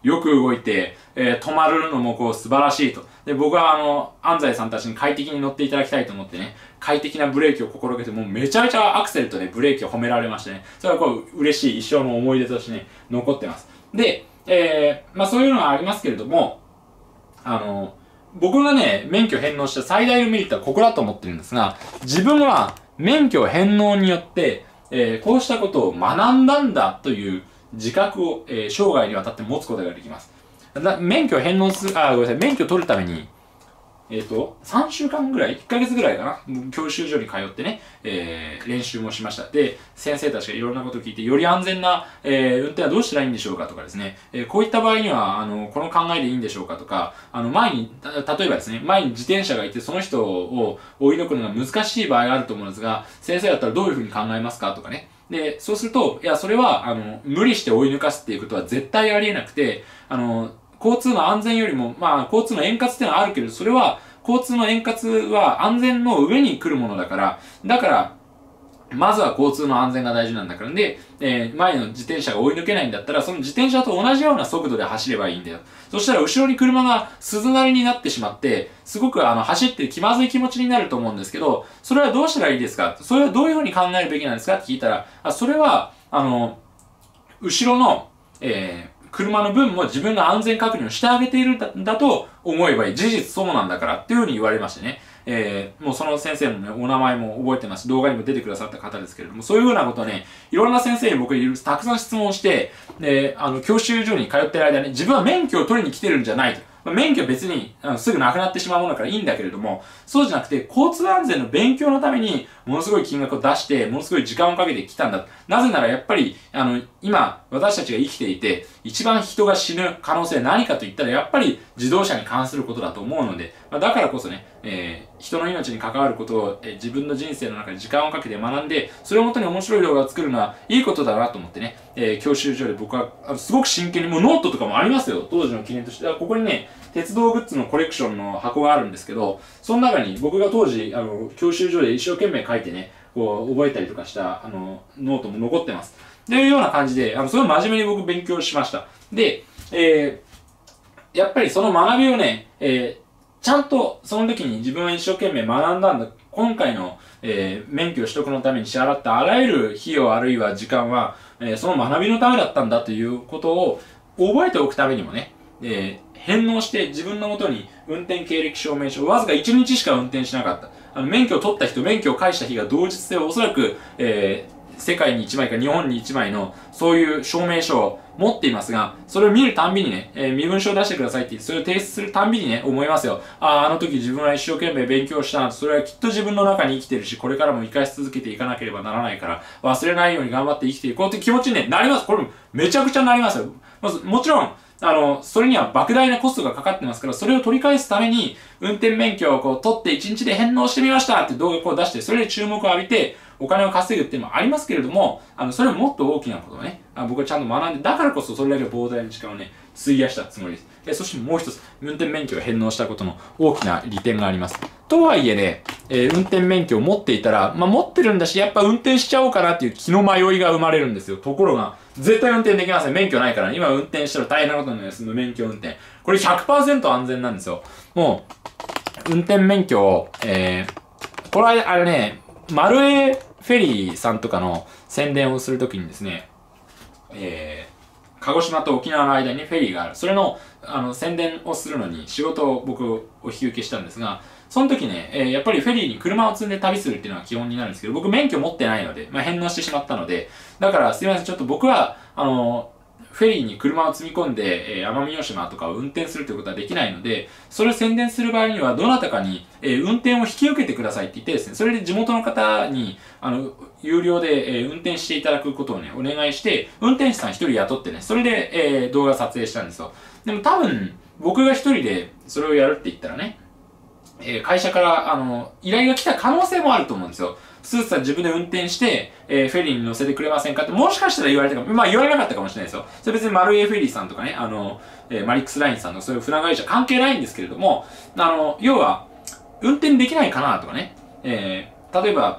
よく動いて、止まるのもこう素晴らしいと。で、僕は安西さんたちに快適に乗っていただきたいと思ってね、快適なブレーキを心がけて、もうめちゃめちゃアクセルとね、ブレーキを褒められましてね、それはこう嬉しい一生の思い出としてね、残ってます。で、そういうのはありますけれども、僕がね、免許返納した最大のメリットはここだと思ってるんですが、自分は免許返納によって、こうしたことを学んだんだという自覚を、生涯にわたって持つことができます。免許返納する、ごめんなさい、免許取るために、3週間ぐらい ?1 ヶ月ぐらいかな教習所に通ってね、練習もしました。で、先生たちがいろんなことを聞いて、より安全な、運転はどうしたらいいんでしょうかとかですね、こういった場合には、この考えでいいんでしょうかとか、前に、例えばですね、前に自転車がいて、その人を追い抜くのが難しい場合があると思うんですが、先生だったらどういうふうに考えますかとかね。で、そうすると、いや、それは、無理して追い抜かすっていうことは絶対ありえなくて、交通の安全よりも、交通の円滑っていうのはあるけど、それは、交通の円滑は安全の上に来るものだから、まずは交通の安全が大事なんだから。で、前の自転車が追い抜けないんだったら、その自転車と同じような速度で走ればいいんだよ。そしたら後ろに車が鈴なりになってしまって、すごく走って気まずい気持ちになると思うんですけど、それはどうしたらいいですか？それはどういうふうに考えるべきなんですかって聞いたら、それは、後ろの、車の分も自分が安全確認をしてあげているんだと思えばいい。事実そうなんだからっていうふうに言われましてね。もうその先生のね、お名前も覚えてます。動画にも出てくださった方ですけれども、そういうふうなことをね、いろんな先生に僕たくさん質問して、で、教習所に通ってる間に自分は免許を取りに来てるんじゃないと。免許は別にすぐなくなってしまうものだからいいんだけれども、そうじゃなくて交通安全の勉強のためにものすごい金額を出して、ものすごい時間をかけてきたんだ。なぜならやっぱり、今、私たちが生きていて、一番人が死ぬ可能性は何かと言ったら、やっぱり自動車に関することだと思うので、だからこそね、人の命に関わることを、自分の人生の中で時間をかけて学んで、それをもとに面白い動画を作るのはいいことだなと思ってね、教習所で僕はすごく真剣に、もうノートとかもありますよ、当時の記念として。ここにね、鉄道グッズのコレクションの箱があるんですけど、その中に僕が当時、教習所で一生懸命書いてね、こう、覚えたりとかした、ノートも残ってます。というような感じで、すごい真面目に僕勉強しました。で、やっぱりその学びをね、ちゃんとその時に自分は一生懸命学んだんだ。今回の、免許取得のために支払ったあらゆる費用あるいは時間は、その学びのためだったんだということを覚えておくためにもね、返納して自分のもとに運転経歴証明書、わずか1日しか運転しなかった。免許を取った日と免許を返した日が同日でおそらく、世界に1枚か日本に1枚のそういう証明書を持っていますが、それを見るたんびにね、身分証を出してくださいって言って、それを提出するたんびにね、思いますよ。あの時自分は一生懸命勉強したなと、それはきっと自分の中に生きてるし、これからも生かし続けていかなければならないから、忘れないように頑張って生きていこうって気持ちに、ね、なります。これめちゃくちゃなりますよ。まず、もちろん、それには莫大なコストがかかってますから、それを取り返すために、運転免許をこう取って1日で返納してみましたって動画をこう出して、それで注目を浴びて、お金を稼ぐっていうのもありますけれども、それはもっと大きなことをね、僕はちゃんと学んで、だからこそそれだけ膨大な時間をね、費やしたつもりです。そしてもう一つ、運転免許を返納したことの大きな利点があります。とはいえね、運転免許を持っていたら、持ってるんだし、やっぱ運転しちゃおうかなっていう気の迷いが生まれるんですよ。ところが、絶対運転できません。免許ないから、今運転したら大変なことになります。無免許運転。これ 100% 安全なんですよ。もう、運転免許を、これあれね、マルエフェリーさんとかの宣伝をするときにですね、鹿児島と沖縄の間にフェリーがある。それの、宣伝をするのに仕事を僕お引き受けしたんですが、その時ね、やっぱりフェリーに車を積んで旅するっていうのが基本になるんですけど、僕免許持ってないので、返納してしまったので、だからすいません、ちょっと僕は、フェリーに車を積み込んで、奄美大島とかを運転するということはできないので、それを宣伝する場合には、どなたかに、運転を引き受けてくださいって言ってですね、それで地元の方に、有料で、運転していただくことをね、お願いして、運転手さん一人雇ってね、それで、動画撮影したんですよ。でも多分、僕が一人でそれをやるって言ったらね、会社から、依頼が来た可能性もあると思うんですよ。スーツさん自分で運転して、フェリーに乗せてくれませんかって、もしかしたら言われたかも、言われなかったかもしれないですよ。それ別にマルエフェリーさんとかね、マリックスラインさんのそういう船会社関係ないんですけれども、要は、運転できないかなとかね、例えば、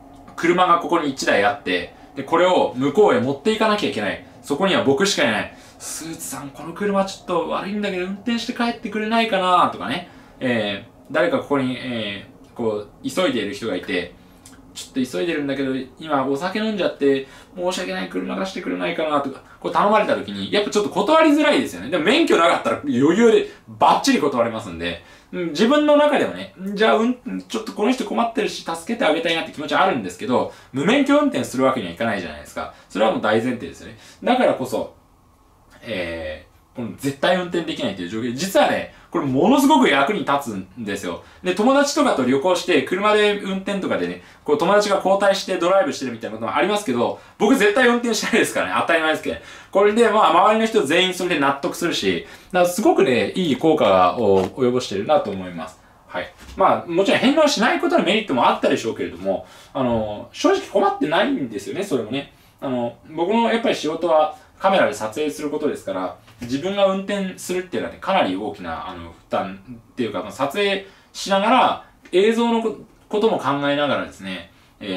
車がここに1台あって、で、これを向こうへ持っていかなきゃいけない。そこには僕しかいない。 スーツさん、この車ちょっと悪いんだけど、運転して帰ってくれないかなとかね、誰かここに、こう、急いでいる人がいて、ちょっと急いでるんだけど、今お酒飲んじゃって、申し訳ない、車出してくれないかなとか、こう頼まれた時に、やっぱちょっと断りづらいですよね。でも免許なかったら余裕でバッチリ断れますんで、自分の中ではね、じゃあ、ちょっとこの人困ってるし、助けてあげたいなって気持ちはあるんですけど、無免許運転するわけにはいかないじゃないですか。それはもう大前提ですよね。だからこそ、この絶対運転できないという状況で、実はね、これものすごく役に立つんですよ。で、友達とかと旅行して、車で運転とかでね、こう友達が交代してドライブしてるみたいなこともありますけど、僕絶対運転しないですからね。当たり前ですけど、ね。これでまあ周りの人全員それで納得するし、だからすごくね、いい効果を及ぼしてるなと思います。はい。まあ、もちろん返納しないことのメリットもあったでしょうけれども、正直困ってないんですよね、それもね。僕のやっぱり仕事はカメラで撮影することですから、自分が運転するっていうのはね、かなり大きな、負担っていうか、撮影しながら、映像のことも考えながらですね、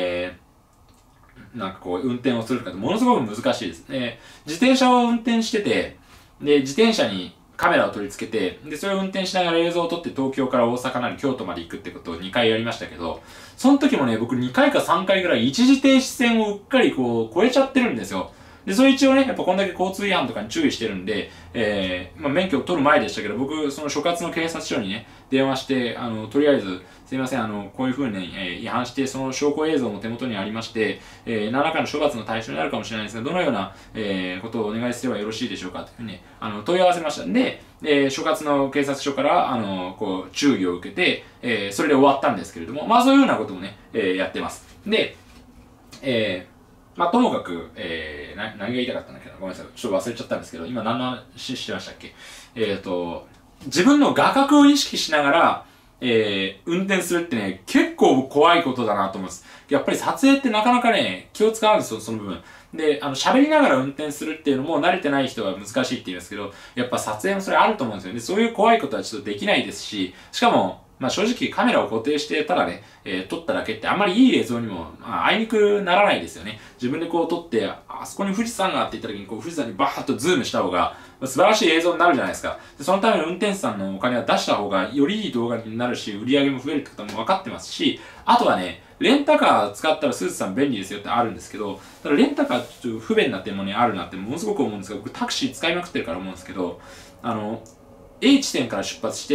なんかこう、運転をするかってものすごく難しいです。自転車を運転してて、で、自転車にカメラを取り付けて、で、それを運転しながら映像を撮って東京から大阪なり京都まで行くってことを2回やりましたけど、その時もね、僕2回か3回ぐらい一時停止線をうっかりこう、越えちゃってるんですよ。で、それ一応ね、やっぱこんだけ交通違反とかに注意してるんで、まあ、免許を取る前でしたけど、僕、その所轄の警察署にね、電話して、とりあえず、すいません、こういう風に、違反して、その証拠映像も手元にありまして、何らかの処罰の対象になるかもしれないですが、どのような、ことをお願いすればよろしいでしょうかというふうにね、問い合わせましたんで、所轄の警察署から、こう、注意を受けて、それで終わったんですけれども、まあそういうようなこともね、やってます。で、まあ、ともかく、何が言いたかったんだっけど、ごめんなさい。ちょっと忘れちゃったんですけど、今何の話してましたっけ。自分の画角を意識しながら、運転するってね、結構怖いことだなと思います。やっぱり撮影ってなかなかね、気を使うんですよ、その部分。で、喋りながら運転するっていうのも慣れてない人は難しいって言うんですけど、やっぱ撮影もそれあると思うんですよね。そういう怖いことはちょっとできないですし、しかも、まあ正直カメラを固定してただね、撮っただけってあんまりいい映像にも、まあ、あいにくならないですよね。自分でこう撮って、あそこに富士山があって言った時にこう富士山にバーッとズームした方が、素晴らしい映像になるじゃないですか。でそのための運転手さんのお金は出した方がよりいい動画になるし、売り上げも増えるってことも分かってますし、あとはね、レンタカー使ったらスーツさん便利ですよってあるんですけど、ただレンタカーちょっと不便な点もね、あるなってものすごく思うんですけど、僕タクシー使いまくってるから思うんですけど、A 地点から出発して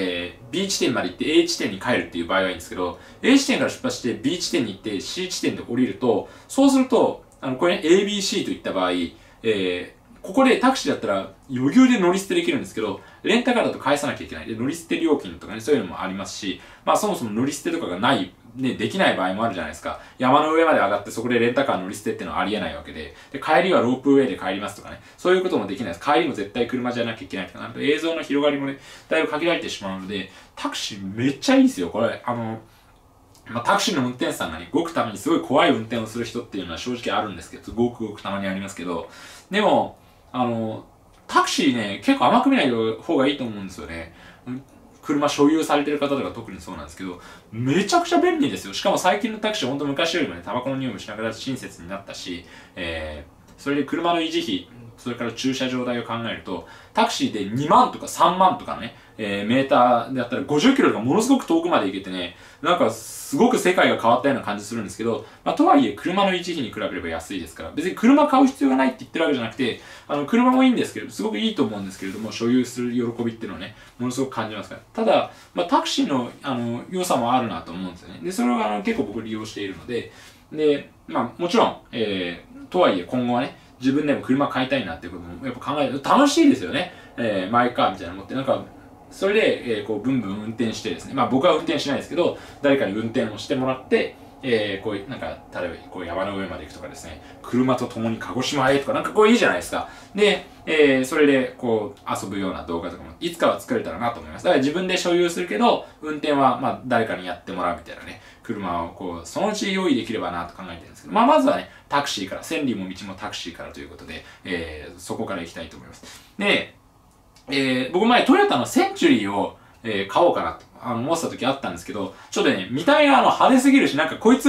、B 地点まで行って A 地点に帰るっていう場合はいいんですけど、A 地点から出発して B 地点に行って C 地点で降りると、そうすると、これね、ABC といった場合、ここでタクシーだったら余裕で乗り捨てできるんですけど、レンタカーだと返さなきゃいけない。で、乗り捨て料金とかね、そういうのもありますし、まあそもそも乗り捨てとかがない、ね、できない場合もあるじゃないですか。山の上まで上がってそこでレンタカー乗り捨てっていうのはありえないわけで、で、帰りはロープウェイで帰りますとかね、そういうこともできないです。帰りも絶対車じゃなきゃいけないとかなると映像の広がりもね、だいぶ限られてしまうので、タクシーめっちゃいいですよ。これ、まあ、タクシーの運転手さんがね、ごくためにすごい怖い運転をする人っていうのは正直あるんですけど、ごくごくたまにありますけど、でも、タクシーね、結構甘く見ない方がいいと思うんですよね。車所有されてる方とか特にそうなんですけど、めちゃくちゃ便利ですよ。しかも最近のタクシーほんと昔よりもね、タバコの匂いもしながら親切になったし、それで車の維持費、それから駐車場代を考えると、タクシーで2万とか3万とかね、メーターであったら50キロがものすごく遠くまで行けてね、なんかすごく世界が変わったような感じするんですけど、まあ、とはいえ車の維持費に比べれば安いですから、別に車買う必要がないって言ってるわけじゃなくて、車もいいんですけど、すごくいいと思うんですけれども、所有する喜びっていうのはね、ものすごく感じますから。ただ、まあ、タクシーの、良さもあるなと思うんですよね。で、それを結構僕利用しているので、で、まあ、もちろん、とはいえ今後はね、自分でも車買いたいなっていうこともやっぱ考えると楽しいですよね。マイカーみたいなの持って、なんか、それで、こう、ブンブン運転してですね、まあ僕は運転しないですけど、誰かに運転をしてもらって、こういう、なんか、例えば、こう山の上まで行くとかですね、車と共に鹿児島へとか、なんかこういいじゃないですか。で、それで、こう、遊ぶような動画とかも、いつかは作れたらなと思います。だから自分で所有するけど、運転は、まあ、誰かにやってもらうみたいなね、車を、こう、そのうち用意できればなと考えてるんですけど、まあ、まずはね、タクシーから、千里も道もタクシーからということで、そこから行きたいと思います。で、僕前トヨタのセンチュリーを、買おうかなと思ってた時あったんですけど、ちょっとね、見た目が派手すぎるし、なんかこいつ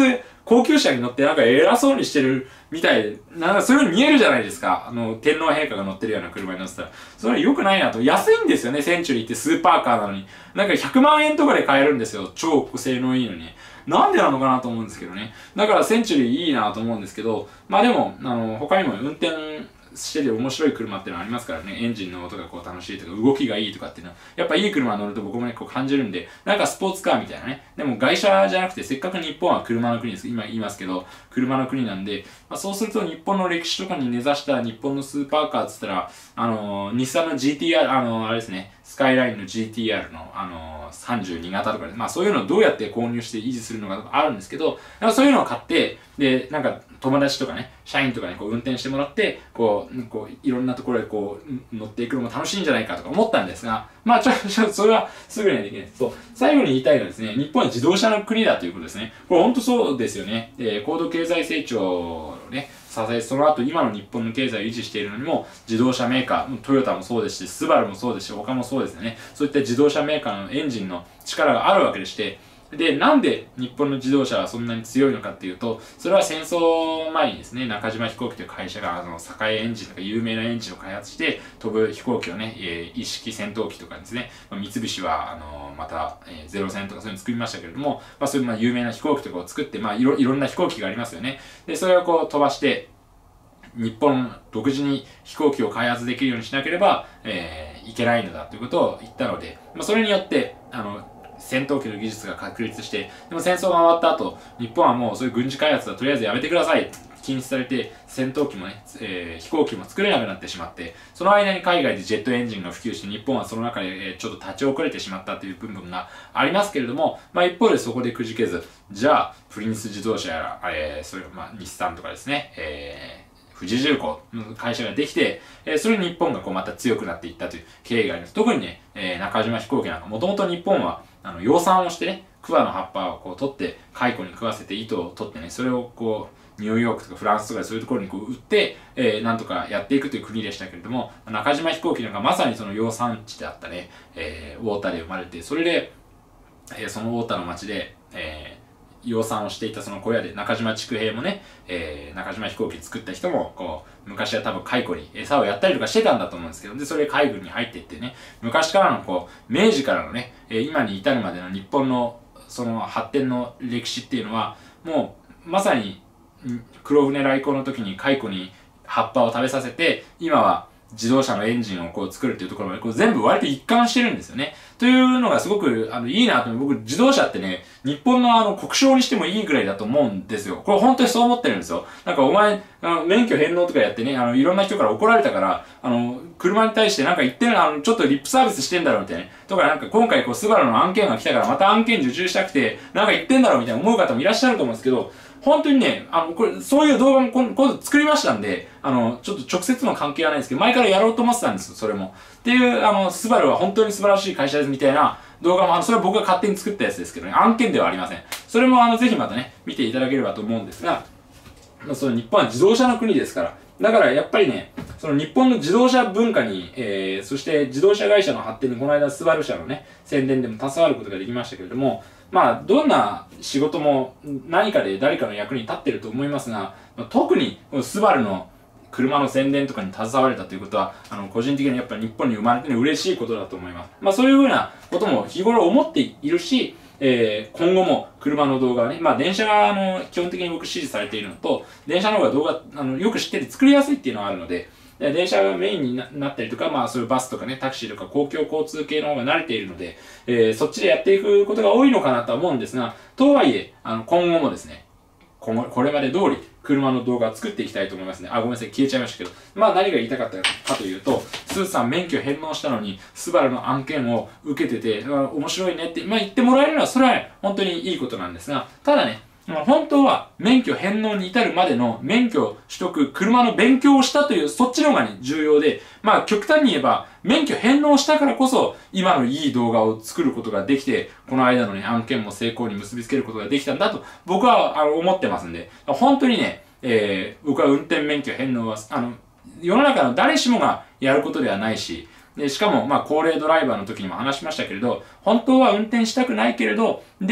高級車に乗ってなんか偉そうにしてるみたいで、なんかそういう風に見えるじゃないですか。天皇陛下が乗ってるような車に乗ってたら。それ良くないなと。安いんですよね、センチュリーってスーパーカーなのに。なんか100万円とかで買えるんですよ。超性能いいのに。なんでなのかなと思うんですけどね。だからセンチュリーいいなと思うんですけど、まあでも、他にも運転してて面白い車っていうのはありますからね。エンジンの音がこう楽しいとか、動きがいいとかっていうのは、やっぱいい車乗ると僕もね、こう感じるんで、なんかスポーツカーみたいなね。でも外車じゃなくて、せっかく日本は車の国です。今言いますけど、車の国なんで、まあ、そうすると日本の歴史とかに根ざした日本のスーパーカーっつったら、日産の GTR、あれですね、スカイラインの GTR の、32型とかで、まあそういうのをどうやって購入して維持するのかとかあるんですけど、そういうのを買って、で、なんか友達とかね、社員とかにこう運転してもらって、こう、いろんなところでこう、乗っていくのも楽しいんじゃないかとか思ったんですが、まあそれはすぐにはできないです。そう、最後に言いたいのはですね、日本は自動車の国だということですね。これ本当そうですよね。高度経済成長をね、支え、その後今の日本の経済を維持しているのにも、自動車メーカー、トヨタもそうですし、スバルもそうですし、他もそうですよね。そういった自動車メーカーのエンジンの力があるわけでして、で、なんで日本の自動車はそんなに強いのかっていうと、それは戦争前にですね、中島飛行機という会社が、栄エンジンとか有名なエンジンを開発して、飛ぶ飛行機をね、一式戦闘機とかですね、三菱は、また、ゼロ戦とかそういうの作りましたけれども、まあ、そういう有名な飛行機とかを作って、まあ、いろんな飛行機がありますよね。で、それをこう飛ばして、日本独自に飛行機を開発できるようにしなければ、いけないのだということを言ったので、まあ、それによって、戦闘機の技術が確立して、でも戦争が終わった後、日本はもうそういう軍事開発はとりあえずやめてください。禁止されて、戦闘機もね、飛行機も作れなくなってしまって、その間に海外でジェットエンジンが普及して、日本はその中で、ちょっと立ち遅れてしまったという部分がありますけれども、まあ一方でそこでくじけず、じゃあ、プリンス自動車やら、そういう、まあ日産とかですね、富士重工の会社ができて、それに日本がこうまた強くなっていったという経緯があります。特にね、中島飛行機なんか、もともと日本は、養蚕をしてね、桑の葉っぱをこう取って、蚕に食わせて糸を取ってね、それをこう、ニューヨークとかフランスとかそういうところにこう売って、なんとかやっていくという国でしたけれども、中島飛行機なんかまさにその養蚕地であったね、太田で生まれて、それで、その太田の町で、養蚕をしていたその小屋で中島筑平もね、中島飛行機作った人もこう昔は多分蚕に餌をやったりとかしてたんだと思うんですけど、でそれで海軍に入っていってね、昔からのこう明治からのね、今に至るまでの日本のその発展の歴史っていうのはもうまさに黒船来航の時に蚕に葉っぱを食べさせて、今は自動車のエンジンをこう作るっていうところまでこう全部割と一貫してるんですよね。というのがすごくいいなと思う。僕自動車ってね、日本の国章にしてもいいぐらいだと思うんですよ。これ本当にそう思ってるんですよ。なんかお前、免許返納とかやってね、いろんな人から怒られたから、車に対してなんか言ってるちょっとリップサービスしてんだろみたいなね。とかなんか今回こうスバルの案件が来たからまた案件受注したくて、なんか言ってんだろみたいな思う方もいらっしゃると思うんですけど、本当にね、これ、そういう動画も今度作りましたんで、ちょっと直接の関係はないんですけど、前からやろうと思ってたんですよ、それも。っていう、スバルは本当に素晴らしい会社ですみたいな動画も、それは僕が勝手に作ったやつですけどね、案件ではありません。それも、ぜひまたね、見ていただければと思うんですが、その日本は自動車の国ですから、だからやっぱりね、その日本の自動車文化に、そして自動車会社の発展にこの間スバル社のね、宣伝でも携わることができましたけれども、まあ、どんな仕事も何かで誰かの役に立ってると思いますが、特にスバルの車の宣伝とかに携われたということは、個人的にやっぱり日本に生まれてね、嬉しいことだと思います。まあ、そういうふうなことも日頃思っているし、今後も車の動画はね、まあ電車が基本的に僕支持されているのと、電車の方が動画よく知ってて作りやすいっていうのはあるので、電車がメインになったりとか、まあそういうバスとかね、タクシーとか公共交通系の方が慣れているので、そっちでやっていくことが多いのかなとは思うんですが、とはいえ、今後もですね、これまで通り車の動画を作っていきたいと思いますね。あ、ごめんなさい、消えちゃいましたけど。まあ何が言いたかったかというと、スーさん免許返納したのに、スバルの案件を受けてて、面白いねって、まあ言ってもらえるのは、それは本当にいいことなんですが、ただね、本当は免許返納に至るまでの免許取得、車の勉強をしたという、そっちの方がね、重要で、まあ極端に言えば、免許返納したからこそ、今のいい動画を作ることができて、この間のね、案件も成功に結びつけることができたんだと、僕は思ってますんで、本当にね、僕は運転免許返納は、世の中の誰しもがやることではないし、で、しかも、まあ、高齢ドライバーの時にも話しましたけれど、本当は運転したくないけれど、でも、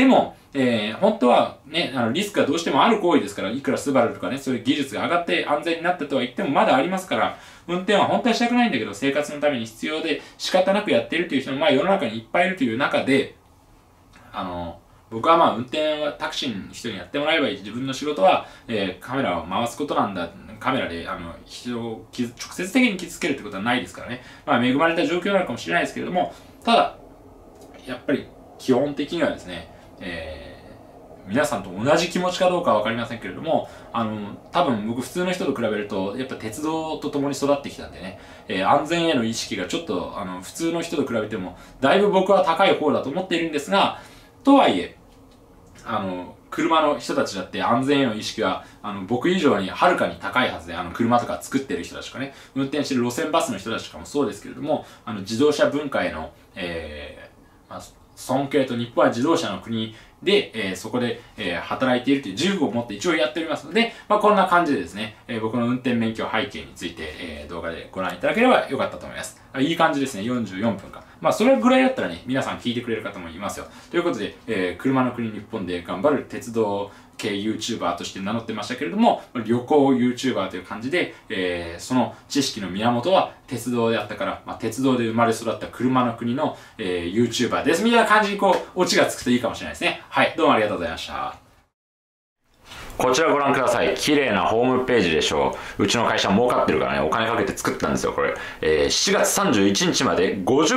本当はね、リスクがどうしてもある行為ですから、いくらスバルとかね、そういう技術が上がって安全になったとは言ってもまだありますから、運転は本当はしたくないんだけど、生活のために必要で仕方なくやっているという人も、まあ世の中にいっぱいいるという中で、僕はまあ運転はタクシーの人にやってもらえばいい。自分の仕事は、カメラを回すことなんだ。カメラで、人を直接的に傷つけるってことはないですからね。まあ恵まれた状況なのかもしれないですけれども、ただ、やっぱり基本的にはですね、皆さんと同じ気持ちかどうかはわかりませんけれども、多分僕普通の人と比べると、やっぱ鉄道と共に育ってきたんでね、安全への意識がちょっと、普通の人と比べても、だいぶ僕は高い方だと思っているんですが、とはいえ、車の人たちだって安全への意識は、僕以上にはるかに高いはずで、車とか作ってる人たちとかね、運転してる路線バスの人たちとかもそうですけれども、自動車文化への、まあ、尊敬と日本は自動車の国で、そこで、働いているという自負を持って一応やっておりますので、まあ、こんな感じでですね、僕の運転免許背景について、動画でご覧いただければよかったと思います。いい感じですね、44分か。まあ、それぐらいだったらね、皆さん聞いてくれる方もいますよ。ということで、車の国日本で頑張る鉄道系 YouTuber として名乗ってましたけれども、旅行 YouTuber という感じで、その知識の源は鉄道であったから、まあ、鉄道で生まれ育った車の国の、YouTuber です。みたいな感じにこう、オチがつくといいかもしれないですね。はい、どうもありがとうございました。こちらご覧ください。綺麗なホームページでしょう。うちの会社儲かってるからね、お金かけて作ったんですよ、これ。7月31日まで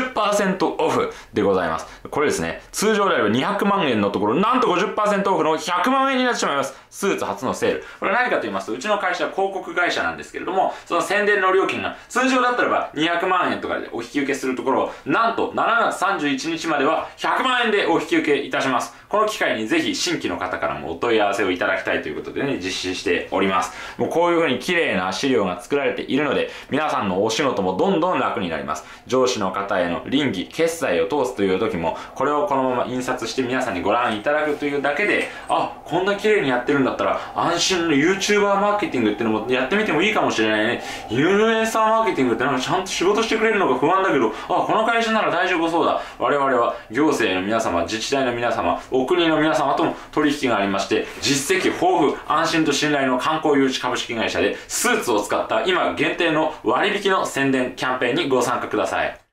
50% オフでございます。これですね、通常であれば200万円のところ、なんと 50% オフの100万円になってしまいます。スーツ初のセール。これは何かと言いますと、うちの会社は広告会社なんですけれども、その宣伝の料金が通常だったらば200万円とかでお引き受けするところを、なんと7月31日までは100万円でお引き受けいたします。この機会にぜひ新規の方からもお問い合わせをいただきたいということでね、実施しております。もうこういう風に綺麗な資料が作られているので、皆さんのお仕事もどんどん楽になります。上司の方への倫理、決済を通すという時も、これをこのまま印刷して皆さんにご覧いただくというだけで、あ、こんな綺麗にやってるんだったら、安心の YouTuber マーケティングっていうのもやってみてもいいかもしれないね。インフルエンサーマーケティングってなんかちゃんと仕事してくれるのが不安だけど、あ、この会社なら大丈夫そうだ。我々は行政の皆様、自治体の皆様、お国の皆様とも取引がありまして、実績豊富、安心と信頼の観光誘致株式会社でスーツを使った今限定の割引の宣伝キャンペーンにご参加ください。